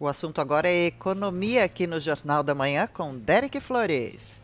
O assunto agora é economia aqui no Jornal da Manhã com Derek Flores.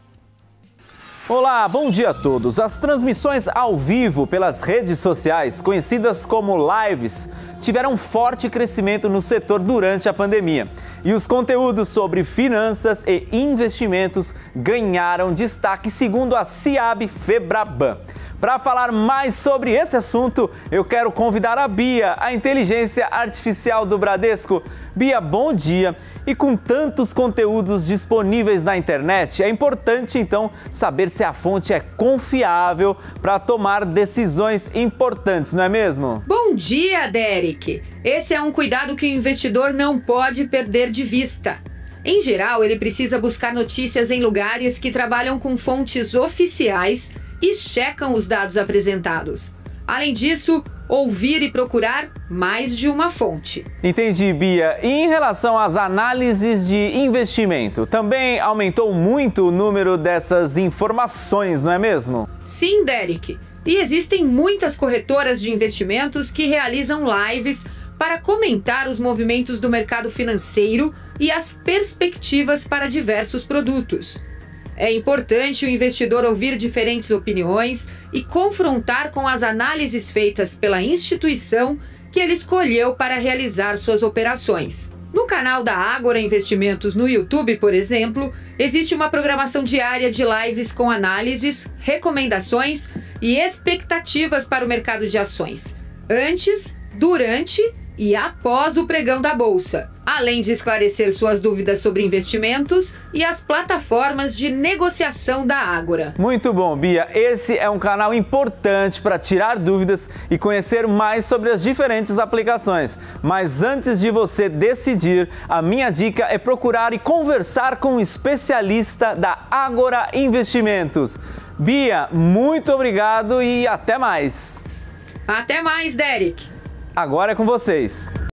Olá, bom dia a todos. As transmissões ao vivo pelas redes sociais, conhecidas como lives, tiveram forte crescimento no setor durante a pandemia. E os conteúdos sobre finanças e investimentos ganharam destaque, segundo a CIAB-FEBRABAN. Para falar mais sobre esse assunto, eu quero convidar a Bia, a inteligência artificial do Bradesco. Bia, bom dia. E com tantos conteúdos disponíveis na internet, é importante então saber se a fonte é confiável para tomar decisões importantes, não é mesmo? Bom dia, Derek. Esse é um cuidado que o investidor não pode perder de vista. Em geral, ele precisa buscar notícias em lugares que trabalham com fontes oficiais e checam os dados apresentados. Além disso, ouvir e procurar mais de uma fonte. Entendi, Bia. E em relação às análises de investimento, também aumentou muito o número dessas informações, não é mesmo? Sim, Derek. E existem muitas corretoras de investimentos que realizam lives para comentar os movimentos do mercado financeiro e as perspectivas para diversos produtos. É importante o investidor ouvir diferentes opiniões e confrontar com as análises feitas pela instituição que ele escolheu para realizar suas operações. No canal da Ágora Investimentos no YouTube, por exemplo, existe uma programação diária de lives com análises, recomendações e expectativas para o mercado de ações, antes, durante e após o pregão da Bolsa, além de esclarecer suas dúvidas sobre investimentos e as plataformas de negociação da Ágora. Muito bom, Bia. Esse é um canal importante para tirar dúvidas e conhecer mais sobre as diferentes aplicações. Mas antes de você decidir, a minha dica é procurar e conversar com um especialista da Ágora Investimentos. Bia, muito obrigado e até mais. Até mais, Derek. Agora é com vocês.